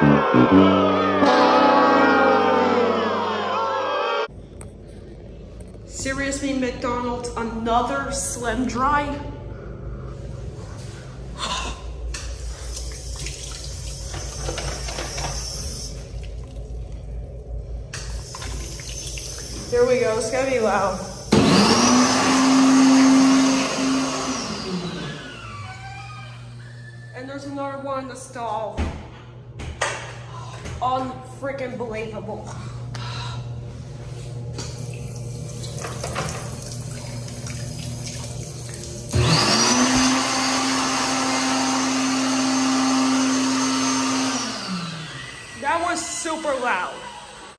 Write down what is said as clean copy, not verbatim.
Seriously, McDonald's, another SLIMdri? Here we go, it's gonna be loud. And there's another one in the stall. Unfreaking believable. That was super loud.